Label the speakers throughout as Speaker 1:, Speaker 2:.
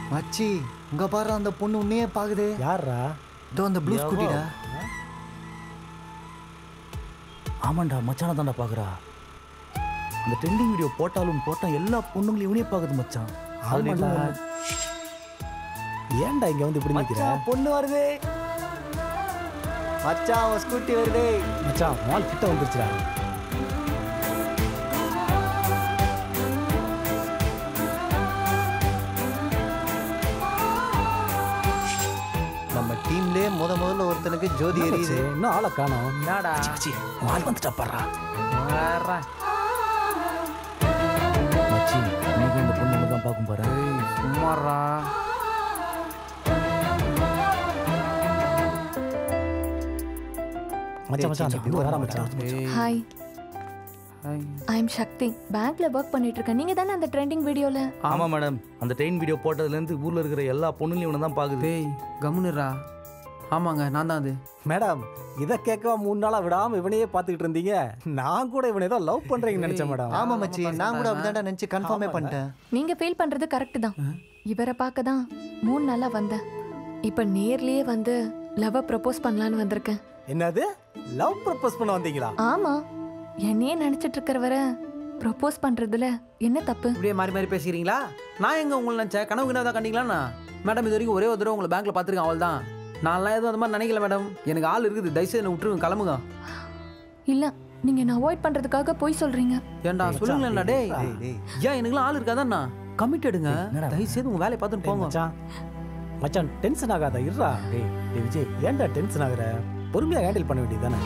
Speaker 1: மச்சி இங்க பாரு அந்த பொண்ணு உன்னையே பாக்குது.
Speaker 2: யாரா?
Speaker 1: இதோ அந்த ப்ளூ ஸ்கூட்டிடா.
Speaker 2: ஆமாண்டா மச்சான தான்டா பாக்குறா. அந்த ட்ரெண்டிங் வீடியோ போட்டாலும் எல்லா பொண்ணுங்களையும் இவனே பாக்குது மச்சான். ஆமாண்டா. ஏன்டா இங்க வந்து இப்படி நிக்கிற?
Speaker 1: பொண்ணு வருது மச்சான், அவன் ஸ்கூட்டி வருது
Speaker 2: மச்சான். மால் கிட்ட வந்துருச்சுடா.
Speaker 1: நம்ம டீம்லே முதல்ல ஒருத்தனுக்கு ஜோதி எரியுது.
Speaker 2: இன்னும் ஆளை காணோம்.
Speaker 3: என்னடா
Speaker 2: மால் வந்துட்டா பாறா.
Speaker 3: வர்றா.
Speaker 2: மச்சி நீங்க இந்த பொண்ணுங்க தான் பாக்கும் பாரு.
Speaker 3: சும்மாறா.
Speaker 4: Hi, I am Sakthi. பேங்க்ல ஒர்க் பண்ணிட்டு இருக்கேன். நீங்க தானே அந்த ட்ரெண்டிங் வீடியோல?
Speaker 2: ஆமா மேடம். அந்த ட்ரெயின் வீடியோ போட்டதுல இருந்து ஊர்ல இருக்கிற எல்லா பொண்ணுங்களையும் இவனை தான் பாக்குது.
Speaker 3: டேய் கம்முனுரா. ஆமாங்க நான் தான் அது.
Speaker 5: மேடம் இதை கேட்கவா 3 நாளா விடாம இவனையே பாத்துக்கிட்டு இருந்தீங்க? நான் கூட இவனை ஏதோ லவ் பண்றீங்கன்னு நினைச்சேன் மேடம்.
Speaker 1: ஆமா மச்சி, நான் கூட அப்படிதான் நினைச்சு கன்ஃபார்மே பண்ணிட்டேன்.
Speaker 4: நீங்க ஃபீல் பண்றது கரெக்ட் தான். இவரை பார்க்க தான் 3 நாளா வந்தேன். இப்ப நேர்லயே வந்து லவ் ப்ரப்போஸ் பண்ணலான்னு வந்திருக்கேன்.
Speaker 5: என்னது? லவ் ப்ரப்போஸ் பண்ண வந்தீங்களா?
Speaker 4: ஆமா, என்னையே நினைச்சிட்டு இருக்கிறவரை ப்ரப்போஸ் பண்றதுல என்ன தப்பு?
Speaker 3: இப்படியே மாறி மாறி பேசிக்கிறீங்களா? நான் எங்க உங்களை நினைச்சேன் கனவு கிணவு தான் கண்டிங்களா? மேடம் இது வரைக்கும் ஒரே ஒரு தடவை உங்களை பேங்க்ல பாத்துருக்கேன், அவள் தான். நான்லாம் எதுவும் அந்த மாதிரி நினைக்கல மேடம். எனக்கு ஆள் இருக்குது, தயவுசெய்து என்ன விட்டுருங்க, கிளம்புங்க.
Speaker 4: இல்ல, நீங்க என்ன அவாய்ட் பண்றதுக்காக போய் சொல்றீங்க.
Speaker 3: ஏன்டா சொல்லுங்களேன்டா. டேய் ஏன் எனக்குலாம் ஆள் இருக்காதாண்ணா? கமிட்டடுங்க, தயவுசெய்து உங்க வேலையை பார்த்துட்டு போங்க.
Speaker 5: மச்சான் டென்ஷன் ஆகாத இருடா. டேய் விஜய் ஏன்டா டென்ஷன் ஆகுற? பொறுமையா ஹேண்டில் பண்ண வேண்டியதானே.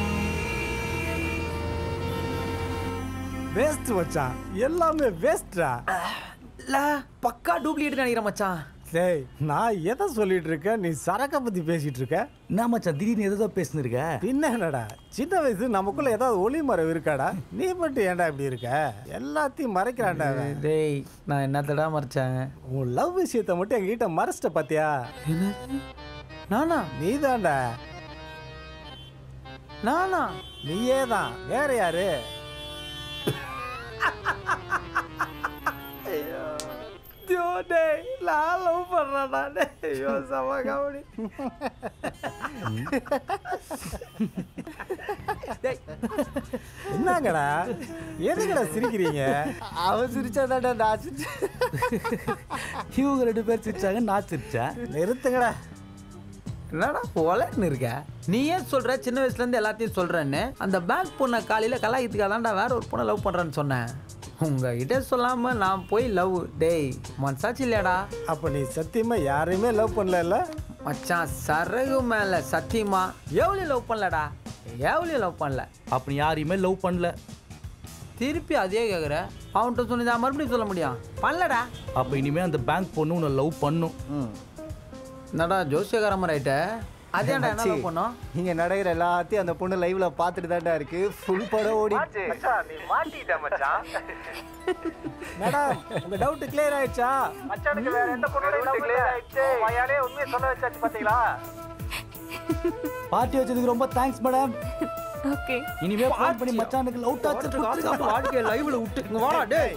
Speaker 5: வேஸ்ட் மச்சான், எல்லாமே வேஸ்ட்ரா.
Speaker 3: பக்கா டூப்ளிகேட் நினைக்கிறேன் மச்சான்.
Speaker 5: டேய் நான் எதை சொல்லிட்டு இருக்கேன், நீ சரக்க பத்தி பேசிட்டு இருக்க.
Speaker 2: நான் மச்சான் திடீர்னு எதோ பேசினு இருக்க.
Speaker 5: பின்ன என்னடா, சின்ன வயசு நமக்குள்ள ஏதாவது ஒளி மரம் இருக்காடா? நீ மட்டும் ஏன்டா இப்படி இருக்க? எல்லாத்தையும் மறைக்கிறான்டா.
Speaker 3: டேய் நான் என்னத்தடா மறைச்சேன்?
Speaker 5: உன் லவ் விஷயத்தை மட்டும் எங்ககிட்ட மறைச்சிட்ட பாத்தியா?
Speaker 3: நானா?
Speaker 5: நீதான்டா.
Speaker 3: நானா?
Speaker 5: நீயே தான், வேற யாரு? என்னங்கடா எதுக்கடா சிரிக்கிறீங்க?
Speaker 1: அவன் சிரிச்சாதான்டா நான் சிரிச்சேன்.
Speaker 2: இவங்க 2 பேர் சிரிச்சாங்க, நான் சிரிச்சேன்.
Speaker 5: நிறுத்துங்கடா.
Speaker 3: என்னடா போலன்னு இருக்க? நீ ஏன் சொல்ற சின்ன வயசுல இருந்து எல்லாத்தையும் சொல்றேன்னு? அந்த பேங்க் பொண்ணை காலையில கலாய்த்துக்காதான்டா வேற ஒரு பொண்ணை லவ் பண்றேன்னு சொன்னேன். உங்ககிட்ட சொல்லாம நான் போய் லவ். டேய் மனசாச்சு இல்லையாடா?
Speaker 5: அப்ப நீ சத்தியமா யாரையுமே லவ் பண்ணல?
Speaker 3: மச்சான் சரகு மேல சத்தியமா எவ்வளவு லவ் பண்ணலடா, எவ்வளவு லவ் பண்ணல.
Speaker 2: அப்படி யாரையுமே லவ் பண்ணல.
Speaker 3: திருப்பி அதே கேக்குற? அவன்கிட்ட சொன்னதா மறுபடியும் சொல்ல முடியும்? பண்ணலடா.
Speaker 2: அப்ப இனிமே அந்த பேங்க் பொண்ணு உன்னை லவ் பண்ணும்.
Speaker 3: என்னடா ஜோசியகாரமா ரைட்ட? அதேடா என்ன லவ் பண்ணோம்?
Speaker 1: நீங்க நடக்கிற எல்லாத்தையும் அந்த பொண்ணு லைவ்ல பாத்துட்டு தான்டா இருக்கு. ஃபுல் படம் ஓடி.
Speaker 6: மச்சான் நீ மாட்டிட்ட மச்சான்.
Speaker 5: மேடம் உங்க டவுட் கிளியர் ஆயிடுச்சா?
Speaker 6: மச்சானுக்கு வேற எந்த பொண்ணோட டவுட் கிளியர் ஆயிடுச்சு. வாயாலே உண்மையை சொல்ல வச்சாச்சு பாத்தீங்களா?
Speaker 2: பார்ட்டி வச்சதுக்கு ரொம்ப தேங்க்ஸ் மேடம்.
Speaker 4: ஓகே,
Speaker 2: இனிமே ஃபோன் பண்ணி மச்சானுக்கு லவ் டார்ச்சர்
Speaker 3: வாழ்க்கை லைவ்ல விட்டு இங்க வாடா. டேய்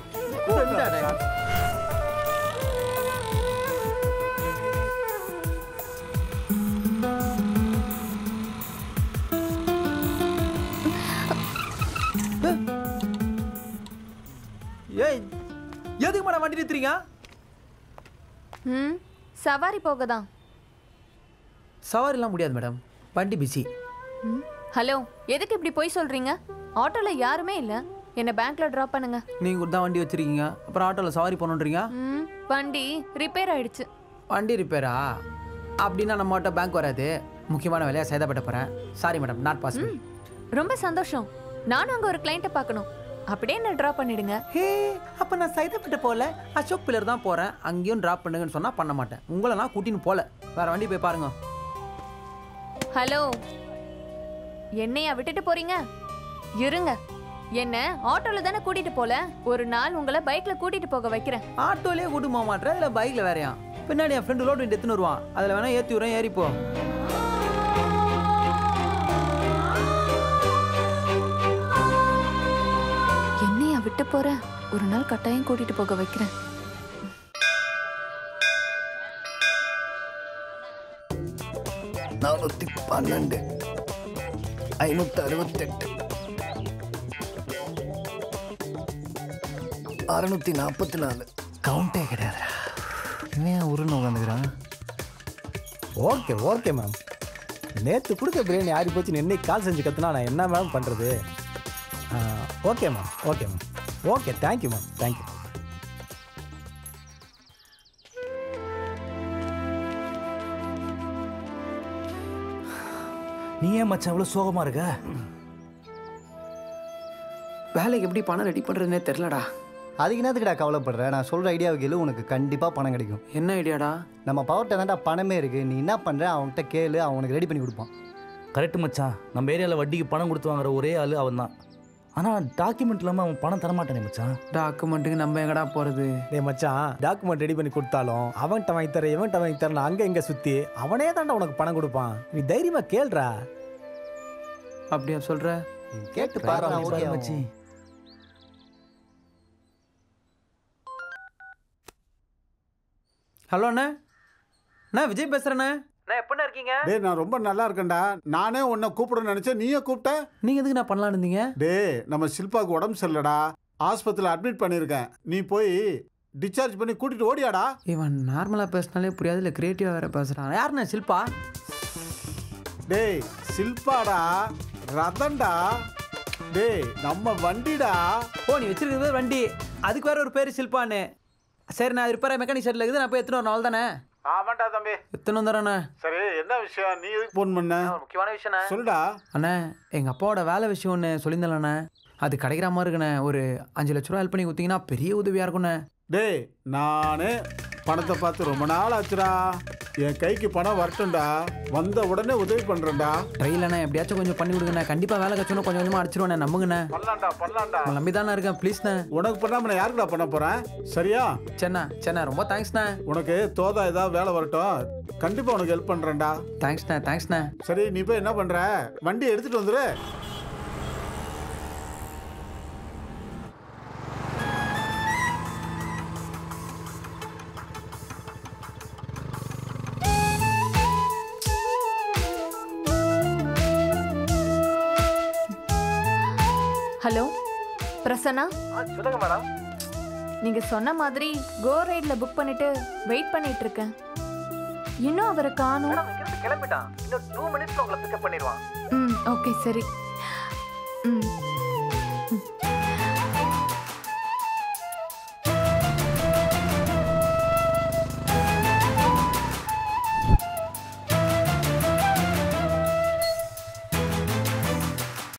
Speaker 3: ஏய் எதுக்கு மேடம் வண்டி நிறுத்துறீங்க?
Speaker 4: சவாரி போகதான்.
Speaker 3: சவாரிலாம் முடியாது மேடம், வண்டி பிஸி.
Speaker 4: ஹலோ, எதுக்கு இப்படி போய் சொல்றீங்க? ஆட்டோல யாருமே இல்ல. என்ன பேங்க்ல டிராப் பண்ணுங்க.
Speaker 3: நீங்க கூட தான் வண்டி வச்சிருக்கீங்க, அப்புறம் ஆட்டோல சவாரி பண்ணணுன்றீங்க?
Speaker 4: வண்டி ரிப்பேர் ஆயிடுச்சு.
Speaker 3: வண்டி ரிப்பேரா? அப்படின்னா நம்ம ஆட்டோ பேங்க் வராது. முக்கியமான வேலையா சைதாப்பேட்டை போறேன். Sorry madam, not possible.
Speaker 4: ரொம்ப சந்தோஷம். நானும் அங்க ஒரு கிளையண்ட்டை பார்க்கணும். அப்படியே என்ன டிராப் பண்ணிடுங்க.
Speaker 3: ஹே, அப்ப நான் சைதாப்பேட்டை போல அசோக் பில்லர் தான் போறேன். அங்கேயும் டிராப் பண்ணுங்கன்னு சொன்னா பண்ண மாட்டேன். உங்களை நான் கூட்டின்னு போல. வேற வண்டி போய் பாருங்க.
Speaker 4: ஹலோ, என்னையா விட்டுட்டு போறீங்க? இருங்க, என்ன ஆட்டோல தானே கூட்டிட்டு போல. ஒரு நாள் உங்களை பைக்ல கூட்டிட்டு போக வைக்கிறேன்.
Speaker 3: ஆட்டோலயே கூட்டு போக மாட்டேன், இல்ல பைக்ல வேறையா? பின்னாடி என் ஃப்ரெண்டு லோடு எடுத்துன்னு வருவான், அதுல வேணா ஏத்தி விடுறேன், ஏறிப்போ.
Speaker 4: என்னையா விட்டு போற? ஒரு நாள் கட்டாயம் கூட்டிட்டு போக வைக்கிறேன்.
Speaker 1: 412 568 644 கவுண்டே கிடையாதுடா. இவன் உருன்னு உட்காந்துக்கிறான்.
Speaker 5: Okay okay ma'am. நேற்று கொடுத்த பிரியாணி ஆறி போச்சு, இன்னைக்கு கால் செஞ்சு கற்றுனா நான் என்ன மேம் பண்ணுறது? Okay ma'am, okay ma'am, okay, thank you ma'am, thank you.
Speaker 2: நீ ஏன் மச்சான் இவ்வளோ சோகமாக இருக்க?
Speaker 3: வேலைக்கு எப்படி பணம் ரெடி பண்ணுறதுனே தெரிலடா.
Speaker 1: அதுக்கு என்னத்துக்குடா கவலைப்படுற? நான் சொல்கிற ஐடியாவை கேளு, உனக்கு கண்டிப்பாக பணம் கிடைக்கும்.
Speaker 3: என்ன ஐடியாடா?
Speaker 1: நம்ம பவர்கிட்ட தான்டா பணமே இருக்குது. நீ என்ன பண்ணுற, அவன்கிட்ட கேளு, அவனுக்கு ரெடி பண்ணி கொடுப்பான்.
Speaker 2: கரெக்டு மச்சான். நம்ம ஏரியாவில் வட்டிக்கு பணம் கொடுத்து வாங்குற ஒரே ஆள் அவன் தான். ஆனால் டாக்குமெண்ட் இல்லாமல் அவன் பணம் தரமாட்டானே மச்சான்.
Speaker 3: டாக்குமெண்ட்டுக்கு நம்ம எங்கடா போகிறது?
Speaker 5: டேய் மச்சான், டாக்குமெண்ட் ரெடி பண்ணி கொடுத்தாலும் அவன்கிட்ட வாங்கி தரேன், இவன்கிட்ட வாங்கி தரேன், அங்கே இங்கே சுற்றி அவனே தாண்டா உனக்கு பணம் கொடுப்பான். நீ தைரியமாக கேள்றா.
Speaker 3: அப்படியா சொல்கிற?
Speaker 1: கேட்டு பாரு. ஓகே
Speaker 2: மச்சி.
Speaker 3: ஹலோ அண்ணா, நான் விஜய் பேசுகிறேண்ணே. நான் எப்படிண்ணா இருக்கீங்க?
Speaker 7: டேய் நான் ரொம்ப நல்லா இருக்கேன்டா. நானே உன்னை கூப்பிடணும்னு நினைச்சேன், நீயே கூப்பிட்ட.
Speaker 3: நீங்கள் எதுக்கு நான் பண்ணலான்னு இருந்தீங்க?
Speaker 7: டேய் நம்ம ஷில்பாவுக்கு உடம்பு சரியில்லடா, ஆஸ்பத்திரியில் அட்மிட் பண்ணியிருக்கேன். நீ போய் டிஸ்சார்ஜ் பண்ணி கூட்டிட்டு ஓடியாடா.
Speaker 3: இவன் நார்மலாக பேசினாலே புரியாது, இல்லை க்ரியேட்டிவாக வேறு பேசுகிறான். யாருண்ணா ஷில்பா?
Speaker 7: டேய் ஷில்பாடா, ரதன்டா. டேய் நம்ம வண்டிடா.
Speaker 3: ஓ, நீ வச்சிருக்கிறது வண்டி, அதுக்கு வேற ஒரு பேர் ஷில்பான்னு. சரி, நான் ரிப்பேர் மெக்கானிக் ஷெட்டில் இருக்குது, நான் போய் எத்தனை நாள் தானே?
Speaker 7: ஆமாண்டா தம்பி.
Speaker 3: எத்தனை வந்துடுறேண்ணே?
Speaker 7: சரி என்ன விஷயம், நீ எதுக்கு ஃபோன் பண்ண?
Speaker 3: ஒரு முக்கியமான விஷயண்ணே.
Speaker 7: சொல்லுடா.
Speaker 3: அண்ணே, எங்கள் அப்பாவோட வேலை விஷயம் ஒன்று சொல்லியிருந்தேண்ணே, அது கிடைக்கிற மாதிரி இருக்குண்ணே. ஒரு 5 லட்ச ரூபா ஹெல்ப் பண்ணி கொடுத்தீங்கன்னா பெரிய உதவியாக இருக்குண்ணே.
Speaker 7: டேய் நானே பணத்தை பார்த்து ரொம்ப நாள் ஆச்சுடா. என் கைக்கு பணம் வரட்டும்டா, வந்த உடனே உதவி பண்ணுறேன்டா.
Speaker 3: ட்ரெயிலண்ணே எப்படியாச்சும் கொஞ்சம் பண்ணி கொடுங்கண்ணே. கண்டிப்பாக வேலை கட்சணும், கொஞ்சம் கொஞ்சமாக அடிச்சிருவேண்ணே, நம்புங்கண்ணே.
Speaker 7: பண்ணலாம்டா.
Speaker 3: உங்களை நம்பி தானே இருக்கேன், ப்ளீஸ்ண்ணே.
Speaker 7: உனக்கு பண்ணாம நான் யாருக்குடா பண்ண போறேன்? சரியா?
Speaker 3: சரிண்ணா, ரொம்ப தேங்க்ஸ்ண்ணே.
Speaker 7: உனக்கு தோதா ஏதாவது வேலை வரட்டும், கண்டிப்பா உனக்கு ஹெல்ப் பண்றேன்டா.
Speaker 3: தேங்க்ஸ்ண்ணே.
Speaker 7: சரி நீ போய் என்ன பண்ற, வண்டி எடுத்துட்டு வந்துரு.
Speaker 4: ஹலோ பிரசன்னா,
Speaker 6: சொல்லுங்க மேடம்.
Speaker 4: நீங்க சொன்ன மாதிரி கோ ரைட்ல புக் பண்ணிட்டு வெயிட் பண்ணிட்டு இருக்கேன். இன்னும் அவரை காணோம்.
Speaker 6: மேடம் இங்கிருந்து கிளம்பிட்டான். இன்னும் 2 மினிட்ஸ்ல உங்களை பிக்கப் பண்ணிடுவான்.
Speaker 4: ஓகே சரி.